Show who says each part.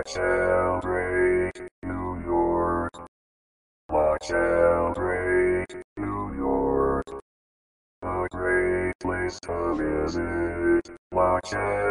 Speaker 1: Loch Sheldrake, New York. Loch Sheldrake, New York. A great place to visit. Loch Sheldrake.